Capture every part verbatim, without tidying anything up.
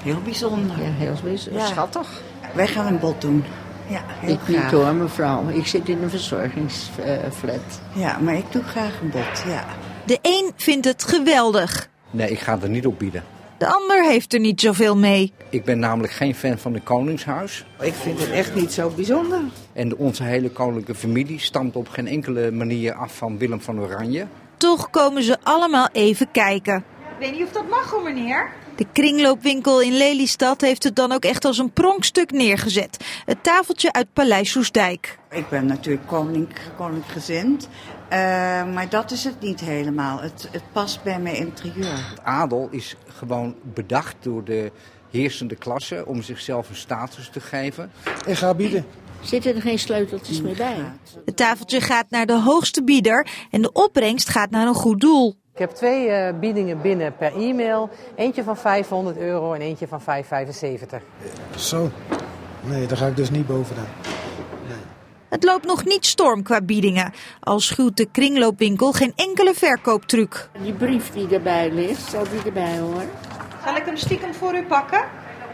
Heel bijzonder. Ja, heel bijzonder. Ja. Schattig. Wij gaan een bod doen. Ja, heel ik graag. niet hoor, mevrouw. Ik zit in een verzorgingsflat. Ja, maar ik doe graag een bod, ja. De een vindt het geweldig. Nee, ik ga er niet op bieden. De ander heeft er niet zoveel mee. Ik ben namelijk geen fan van het Koningshuis. Ik vind het echt niet zo bijzonder. En onze hele koninklijke familie stamt op geen enkele manier af van Willem van Oranje. Toch komen ze allemaal even kijken. Ik weet niet of dat mag hoor, meneer. De kringloopwinkel in Lelystad heeft het dan ook echt als een pronkstuk neergezet. Het tafeltje uit Paleis Soestdijk. Ik ben natuurlijk koninklijk koninkgezind, uh, maar dat is het niet helemaal. Het, het past bij mijn interieur. Het adel is gewoon bedacht door de heersende klasse om zichzelf een status te geven. Ik ga bieden. Zitten er geen sleuteltjes meer bij? Het tafeltje gaat naar de hoogste bieder en de opbrengst gaat naar een goed doel. Ik heb twee uh, biedingen binnen per e-mail. Eentje van vijfhonderd euro en eentje van vijfhonderdvijfenzeventig. Zo. Nee, daar ga ik dus niet bovenaan. Nee. Het loopt nog niet storm qua biedingen. Al schuwt de kringloopwinkel geen enkele verkooptruc. Die brief die erbij ligt, zal die erbij horen? Zal ik hem stiekem voor u pakken?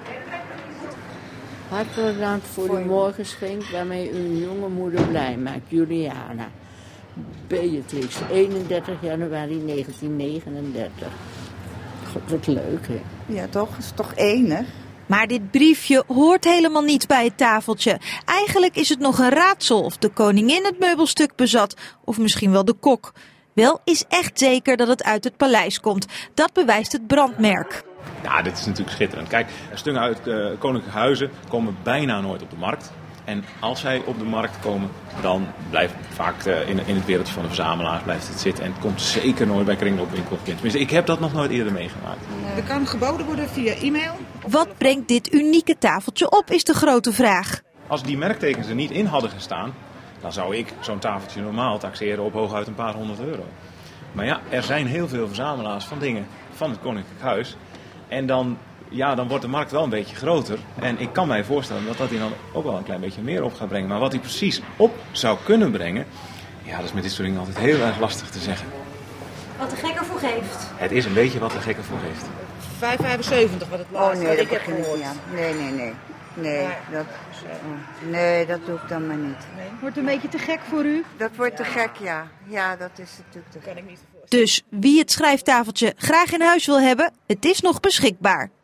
Hartelijk dank voor, voor uw morgengeschenk waarmee u uw jonge moeder blij maakt, Juliana. Beatrix, eenendertig januari negentien negenendertig. God, wat leuk, hè? Ja, toch? Dat is toch enig? Maar dit briefje hoort helemaal niet bij het tafeltje. Eigenlijk is het nog een raadsel of de koningin het meubelstuk bezat. Of misschien wel de kok. Wel is echt zeker dat het uit het paleis komt. Dat bewijst het brandmerk. Ja, dit is natuurlijk schitterend. Kijk, stukken uit uh, koninklijke huizen komen bijna nooit op de markt. En als zij op de markt komen, dan blijft vaak uh, in, in het wereldje van de verzamelaars blijft het zitten. En het komt zeker nooit bij kringloopwinkel. Tenminste, ik heb dat nog nooit eerder meegemaakt. Er kan geboden worden via e-mail. Wat brengt dit unieke tafeltje op, is de grote vraag. Als die merktekens er niet in hadden gestaan, dan zou ik zo'n tafeltje normaal taxeren op hooguit een paar honderd euro. Maar ja, er zijn heel veel verzamelaars van dingen van het Koninklijk Huis. En dan, ja, dan wordt de markt wel een beetje groter. En ik kan mij voorstellen dat dat hij dan ook wel een klein beetje meer op gaat brengen. Maar wat hij precies op zou kunnen brengen, ja, dat is met dit soort dingen altijd heel erg lastig te zeggen. Wat de gek ervoor geeft. Het is een beetje wat de gek ervoor geeft. vijf vijfenzeventig wat het Oh laatste nee, wat dat ik heb begin ik gehoord. niet aan. Nee, nee, nee. Nee, Maar- dat, oh, nee, dat doe ik dan maar niet. Wordt een beetje te gek voor u? Dat wordt te gek, ja. Ja, dat is natuurlijk te gek. Kan ik niet voorstellen. Dus wie het schrijftafeltje graag in huis wil hebben, het is nog beschikbaar.